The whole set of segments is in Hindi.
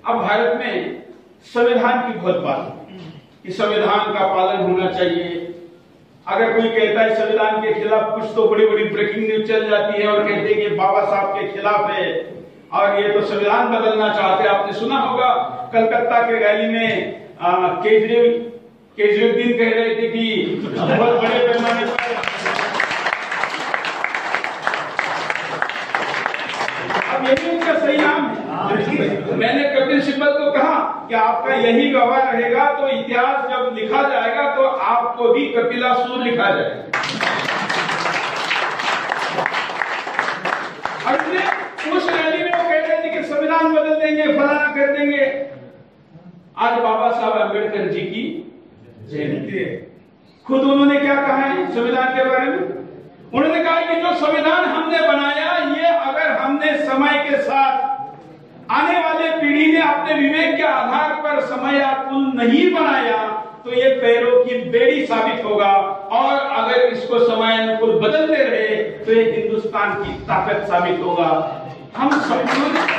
अब भारत में संविधान की बहुत बात कि संविधान का पालन होना चाहिए। अगर कोई कहता है संविधान के खिलाफ कुछ तो बड़ी बड़ी ब्रेकिंग न्यूज चल जाती है और कहते हैं कि बाबा साहब के खिलाफ है और ये तो संविधान बदलना चाहते हैं। आपने सुना होगा कलकत्ता के रैली में केजरीवाल कह रहे थे कि बहुत बड़े पैमाने पर अब यही उनका सही नाम है। मैंने कपिल सिब्बल को कहा कि आपका यही गवाह रहेगा तो इतिहास जब लिखा जाएगा तो आपको भी कपिलासुर लिखा जाएगा। उस रैली में वो कह रहे थे कि संविधान बदल देंगे, फलाना कर देंगे। आज बाबा साहब अम्बेडकर जी की जयंती है। खुद उन्होंने क्या कहा है संविधान के बारे में? उन्होंने कहा कि जो संविधान हमने बनाया ये अगर हमने समय के साथ आने वाले पीढ़ी ने अपने विवेक के आधार पर समयानुकूल नहीं बनाया तो ये पैरों की बेड़ी साबित होगा और अगर इसको समयानुकूल बदलते रहे तो ये हिंदुस्तान की ताकत साबित होगा। हम सब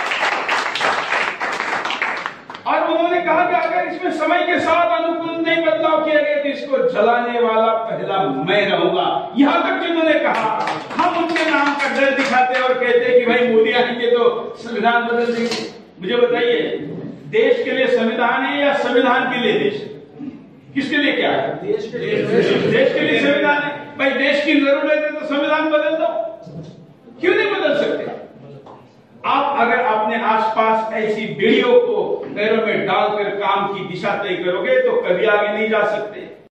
और उन्होंने कहा कि अगर इसमें समय के साथ अनुकूल नहीं बदलाव किया गया तो इसको जलाने वाला पहला मैं रहूंगा। यहां तक जिन्होंने कहा हम उनके नाम का डर दिखाते और कहते कि भाई मोदी आएंगे तो संविधान बदल देंगे। मुझे बताइए देश के लिए संविधान है या संविधान के लिए देश? किसके लिए क्या है? देश के लिए संविधान है। भाई देश की जरूरत है तो संविधान बदल दो, क्यों नहीं बदल सकते? आप अगर अपने आसपास ऐसी बेड़ियों को पैरों में डालकर काम की दिशा तय करोगे तो कभी आगे नहीं जा सकते।